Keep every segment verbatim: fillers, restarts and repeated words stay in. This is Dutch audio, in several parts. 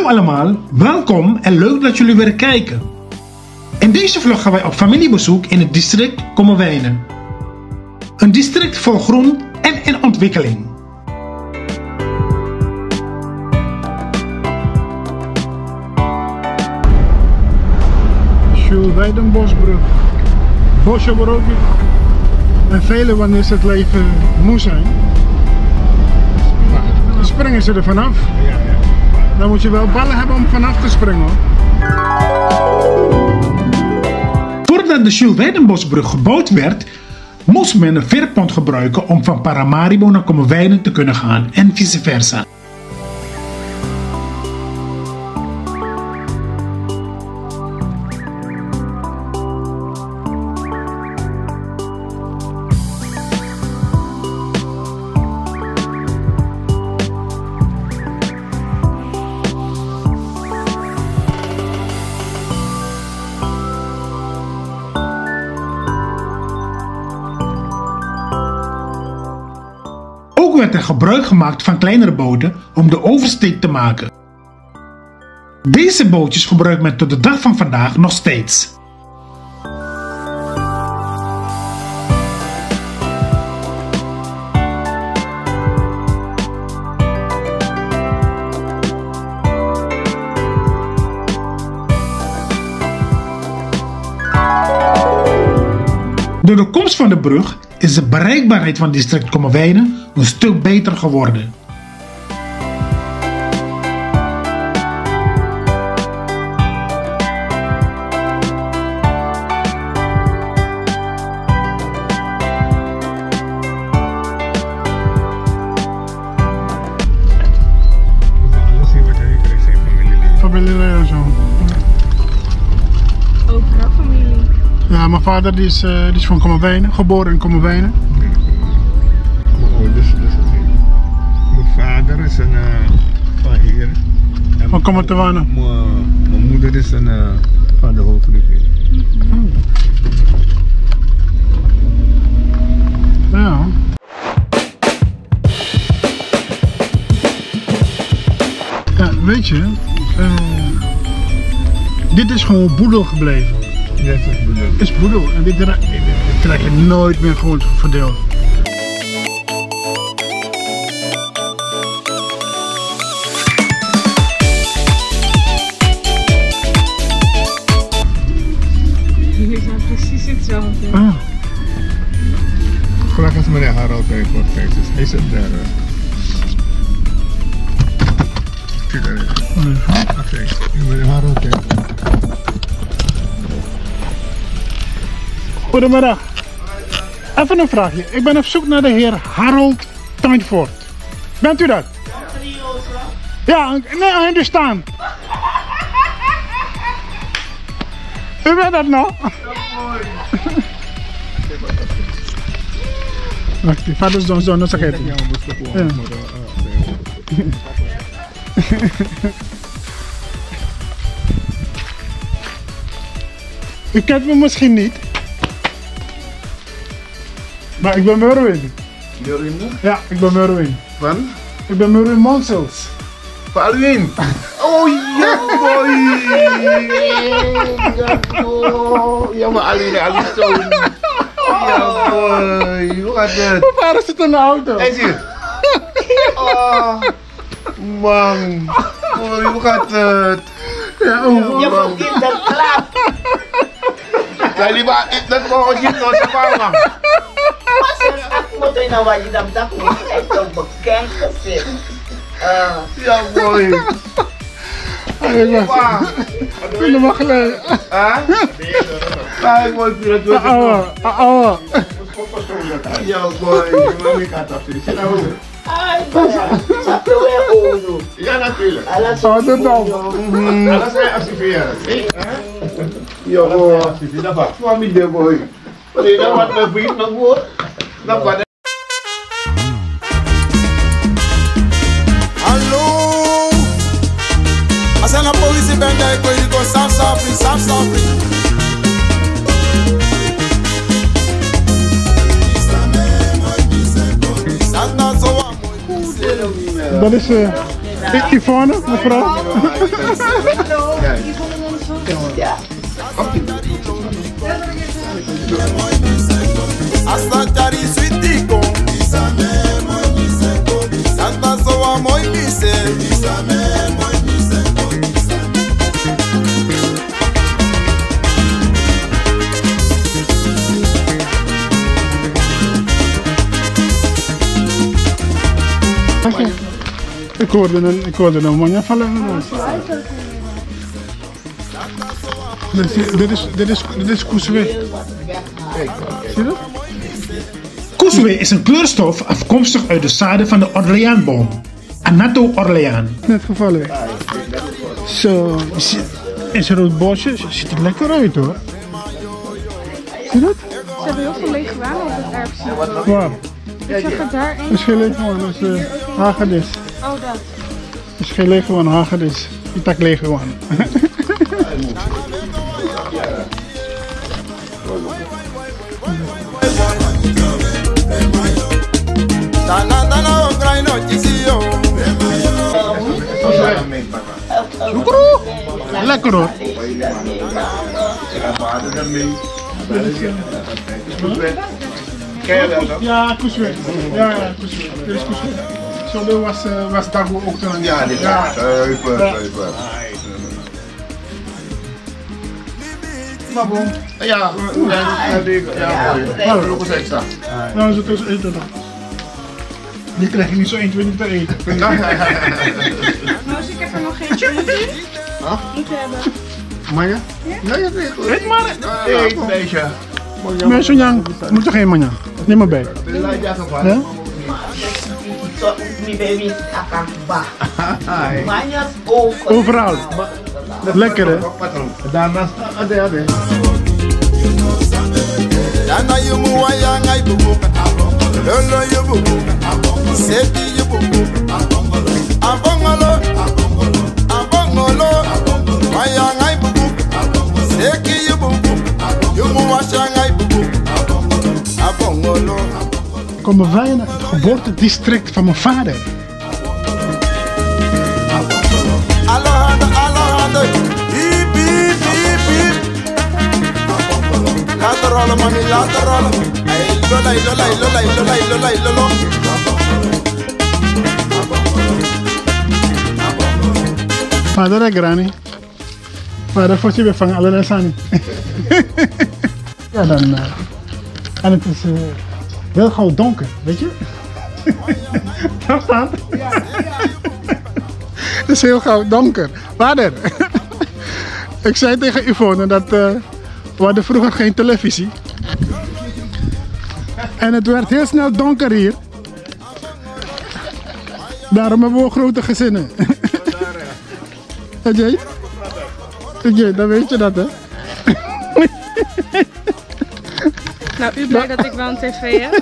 allemaal, welkom en leuk dat jullie weer kijken. In deze vlog gaan wij op familiebezoek in het district Kommerwijnen. Een district vol groen en in ontwikkeling. Schulwijdenbosbrug. Bosje ook en vele wanneer ze het leven moe zijn. Dan springen ze er vanaf. Dan moet je wel ballen hebben om vanaf te springen hoor. Voordat de Schulwijdenbosbrug gebouwd werd, moest men een veerpont gebruiken om van Paramaribo naar Kommerwijnen te kunnen gaan en vice versa. Ook werd er gebruik gemaakt van kleinere boten om de oversteek te maken. Deze bootjes gebruikt men tot de dag van vandaag nog steeds. Door de komst van de brug is de bereikbaarheid van het district Kommerwijnen een stuk beter geworden. Familieleden zo. Overal familie. Ja, mijn vader die is, uh, die is van Kommerwijnen, geboren in Kommerwijnen. Mijn ouders, dus mijn vader is een uh, van hier. En Van Kommerwijnen. Mijn moeder is een uh, van de Hoofdrivier. Oh. Ja. Ja, weet je, uh, dit is gewoon boedel gebleven. Dit is boedel. Is boedel en dit, dit krijg je nooit meer gewoon verdeeld. Jullie zijn precies hetzelfde. Ah. Graag als meneer Harold bij voor tijd is. Hij zit daar. Uh... Kijk daar even. Oké, meneer Harold. Goedemiddag. Even een vraagje. Ik ben op zoek naar de heer Harold Tuinvoort. Bent u dat? Ja, nee, I understand. U bent dat nou? Wacht, die vader is zo'n zo'n, dat zeg ik. U kent me misschien niet. Maar ik ben Merwin. Merwin? Ja, ik ben Merwin. Van? Ik ben Merwin Monsels. Van Alwin? Oh ja boy! Ja boy! Ja maar Alwin, Alwin zoon. Ja boy! Hoe gaat het? Mijn vader zit in de auto. Hij zit. Oh man! Boy, hoe gaat het? Ja, oh, Ja man! Ja, liever, dat is gewoon niet zo spannend. Moet je nou wat je dan dat niet echt zo bekend gezicht. Ja boy! ik wacht. Ik ben er maar geleden. Huh? Ja, ik word hier het Ouwe, ouwe. Ja boy, je mag niet gaan afzien. Ai, dat is weer oorlog. Ja natuurlijk. Alles Oh, dat dan. Alles weer activeren. Ja boy, activeren. Dat was niet de boy. Wat is dat wat we vrienden nog voor? Dat was. Hallo! Als je naar de politie bent, dan kun je gewoon stop, stop, stop, stop. Dat is, uh, I- Yvonne, mevrouw. Ja. Hasta Chari Sweetico, Santa Soa Moibise, Ik hoorde een, ik hoorde een manja vallen. Dit is, dit is, dit is, dit is Koeswe. Zie je dat? Koeswe is een kleurstof afkomstig uit de zaden van de Orleaanboom. Anato Orleaan. Net gevallen. Zo, je ziet- is er een bosje? Ziet er lekker uit hoor. Zie je dat? Ze hebben heel veel lege waren op het erf zien. Waar? Ik zag er daar Dat één. is geen leegwaan, dat is uh, hagedis. Oh, dat. Dat is geen leegwaan, hagedis. Die tak leegwaan. Dana Dana Ograino Chisio, Lekker hoor. Ken je dat ook? Ja, Koeswe. Ja, ja, Koeswe. Dit is Koeswe. Zo was, uh, was Dago ook dan. Ja, dit is Ja. super, Ja. super. Maar bon. Ja, ja, ja, die- ja, mooi. Nog eens extra. Nou, zo tussen eten dan. Die krijg je niet zo één, twee niet te eten. Nou, dus ik heb er nog geen moeten. Moeten hebben. Manja? Ja, ja, nee, goed. Eet maar. Eet deze. Mensen, Jan, moet er geen manja. Neem maar bij. Laat je even Ja? So, mi baby akan bah. Banyak ook. Overal. Lekker hè? Daarnaast, ade, ade. Dana Yumu Wayangai Bubu, Lolo Yubu, Seti Yubu, Abongolo, Abongolo, Wayangai Bubu, Seki Yubu, Yumu Washangai Bubu, Abongolo. Komen wij naar het geboortedistrict van mijn vader. Alohande, alohande, beep, beep, beep, beep. Laat er rollen, mami, laat er rollen. Ay, lola, lola, lola, lola, lola, lola. Vader en granny. Vader voor je weer vangen, allerlei sani. Ja, dan. Uh, en het is uh, heel gauw donker, weet je? Dat staat. Het is heel gauw donker. Vader, ik zei tegen Yvonne dat uh, we hadden vroeger geen televisie. En het werd heel snel donker hier. Daarom hebben we grote gezinnen. Weet je? Weet je, dan weet je dat hè? Nou, u blij dat ik wel een tv heb?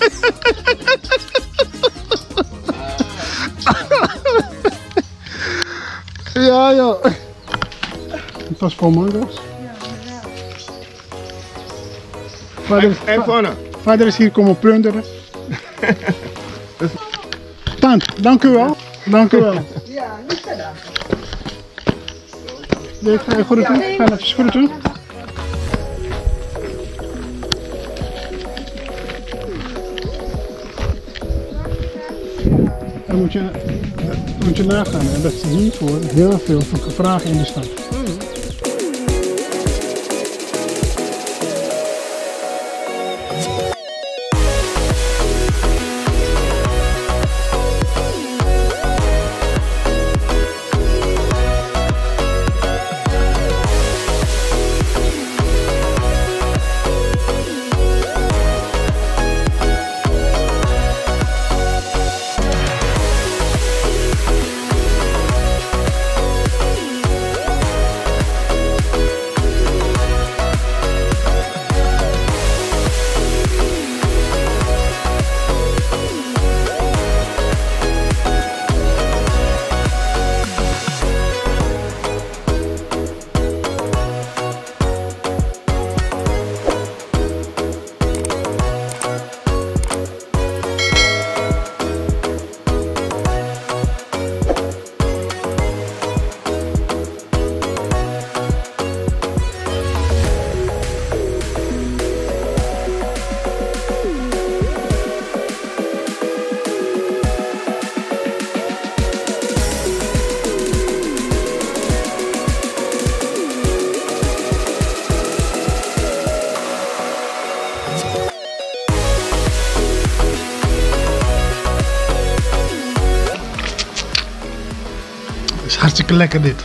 Ja, ja. Het was voor mango's. Vader, En Vonne. vader is hier komen plunderen. Tant, dank u wel. Dank u wel. Ja, niet gedaan. Ik ga je groeten. Ga je even groeten. Dan moet je, dan moet je nagaan hè, dat ze hiervoor heel veel vragen in de stad. hartstikke lekker dit.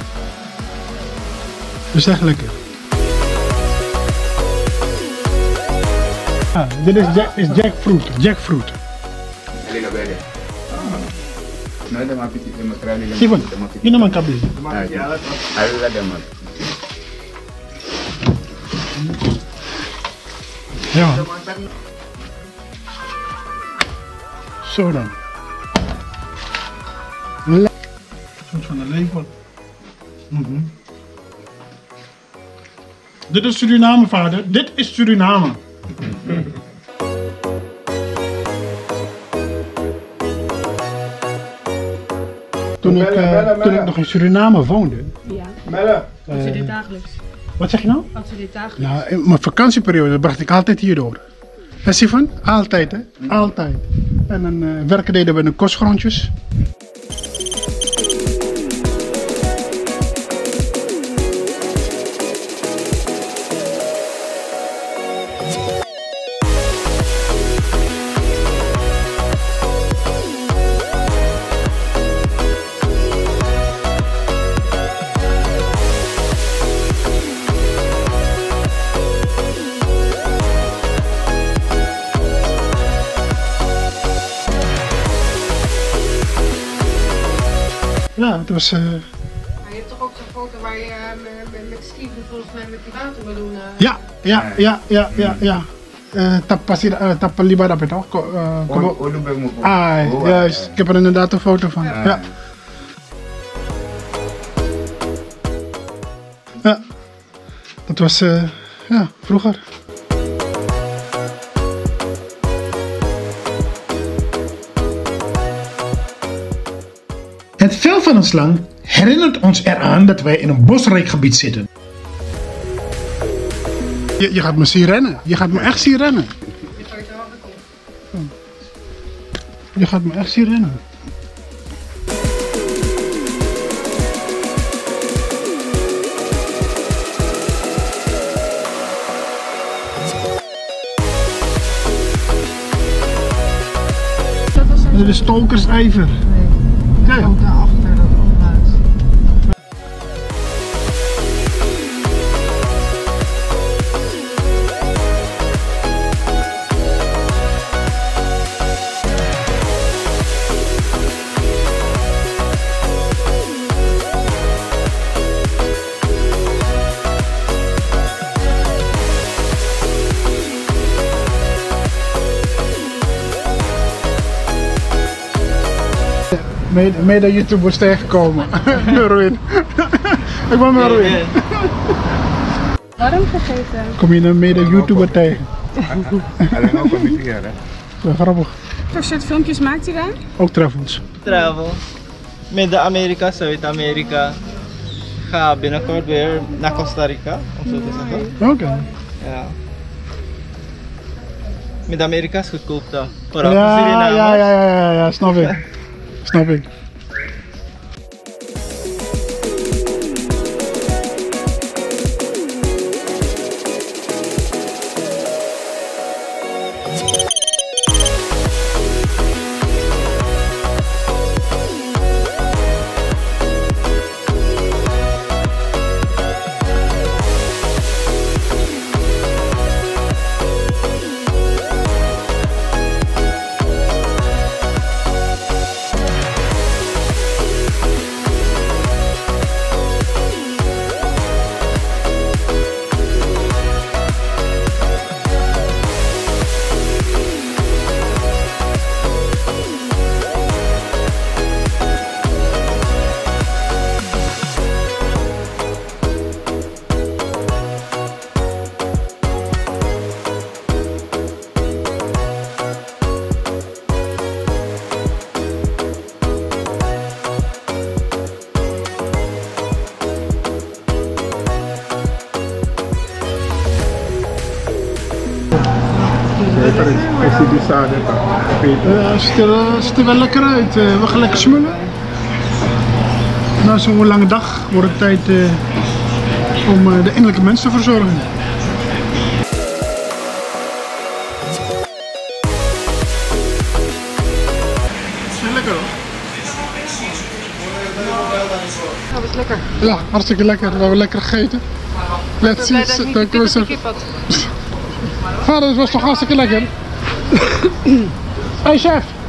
Dat is echt lekker. Ah, dit is, jack, is jackfruit. Jackfruit. Steven, ini man kabi. Ja. Zo dan. Le soort van de lepel. Mm-hmm. Dit is Suriname, vader. Dit is Suriname. Toen ik, uh, toen ik nog in Suriname woonde. Ja. Melle. Had ze dit dagelijks? Wat zeg je nou? Had ze dit dagelijks? Ja, in mijn vakantieperiode bracht ik altijd hierdoor. En Steven? Altijd hè? Altijd. En dan uh, werken deden we in de kostgrondjes. Ja, het was... Uh... Maar je hebt toch ook zo'n foto waar je uh, met, met Steven volgens mij met die watermeloen... Uh... Ja, ja, ja, ja, ja, ja. Uh, Tap liba dapat toch? Ah, juist. Ik heb er inderdaad een foto van. Ja. Ja. Ja. Dat was, uh, ja, vroeger. Het vel van een slang herinnert ons eraan dat wij in een bosrijk gebied zitten. Je, je gaat me zien rennen. Je gaat me echt zien rennen. Je gaat me echt zien rennen. Dit is stalkersijver. Nee, ook daarachter dat onderhuis. Mede YouTubers tegenkomen. Merwin. Ik ben Merwin. Waarom gegeten? Kom je een mede YouTuber tegen? Zo grappig. Wat soort filmpjes maakt u dan? Ook travels. Travel. Midden-Amerika, Zuid-Amerika. Ga binnenkort weer naar Costa Rica, om zo te zeggen. Oké. Okay. Ja. Midden-Amerika is goedkoop daar. Vooral voor ja, Suriname. ja, ja, ja, ja, ja, snap ik. Snap ik. Ja, het ziet er, ziet er wel lekker uit. Uh, we gaan lekker smullen. Na zo'n lange dag wordt het tijd uh, om uh, de innerlijke mens te verzorgen. Lekker hoor. Dat is lekker. Ja, hartstikke lekker. We hebben lekker gegeten. Let's Ik ben blij dat ik niet see. de pittige kip had. Vader, het was toch hartstikke lekker? Hé hey chef,